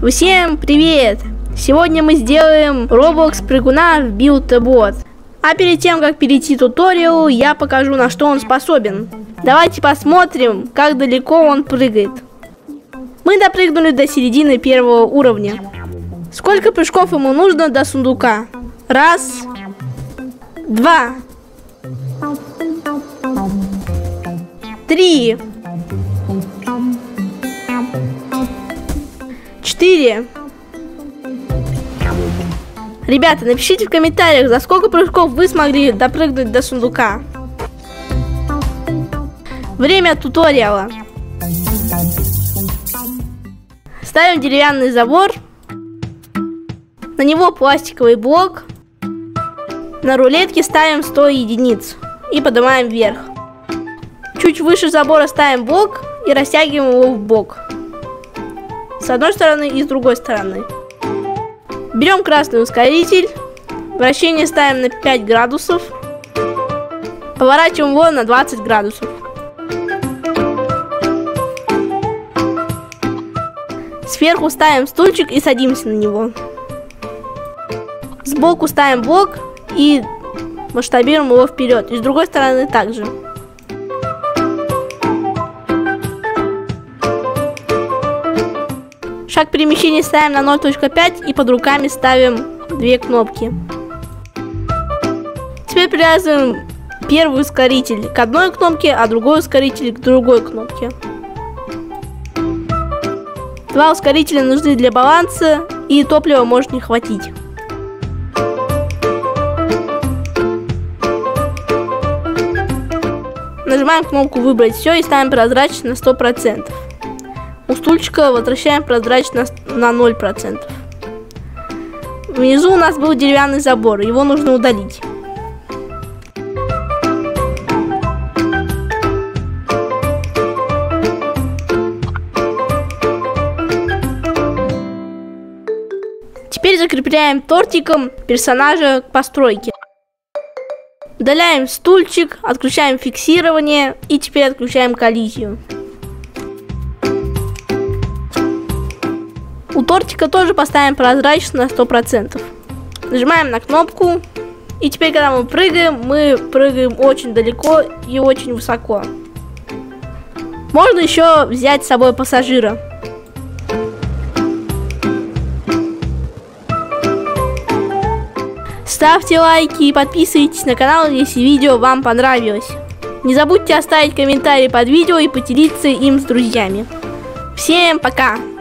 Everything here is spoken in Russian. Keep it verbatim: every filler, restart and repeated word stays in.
Всем привет! Сегодня мы сделаем Roblox прыгуна в Build-A-Bot. А перед тем, как перейти к туториалу, я покажу, на что он способен. Давайте посмотрим, как далеко он прыгает. Мы допрыгнули до середины первого уровня. Сколько прыжков ему нужно до сундука? Раз, два, три, четыре. Ребята, напишите в комментариях, за сколько прыжков вы смогли допрыгнуть до сундука. Время туториала. Ставим деревянный забор. На него пластиковый блок. На рулетке ставим сто единиц. И поднимаем вверх. Чуть выше забора ставим блок и растягиваем его в бок. С одной стороны и с другой стороны. Берем красный ускоритель. Вращение ставим на пять градусов. Поворачиваем его на двадцать градусов. Сверху ставим стульчик и садимся на него. Сбоку ставим блок и масштабируем его вперед. И с другой стороны также. Шаг перемещения ставим на ноль точка пять и под руками ставим две кнопки. Теперь привязываем первый ускоритель к одной кнопке, а другой ускоритель к другой кнопке. Два ускорителя нужны для баланса, и топлива может не хватить. Нажимаем кнопку «Выбрать все» и ставим прозрачность на сто процентов. У стульчика возвращаем прозрачность на ноль процентов. Внизу у нас был деревянный забор, его нужно удалить. Теперь закрепляем тортиком персонажа к постройке. Удаляем стульчик, отключаем фиксирование и теперь отключаем коллизию. У тортика тоже поставим прозрачность на сто процентов. Нажимаем на кнопку. И теперь, когда мы прыгаем, мы прыгаем очень далеко и очень высоко. Можно еще взять с собой пассажира. Ставьте лайки и подписывайтесь на канал, если видео вам понравилось. Не забудьте оставить комментарий под видео и поделиться им с друзьями. Всем пока!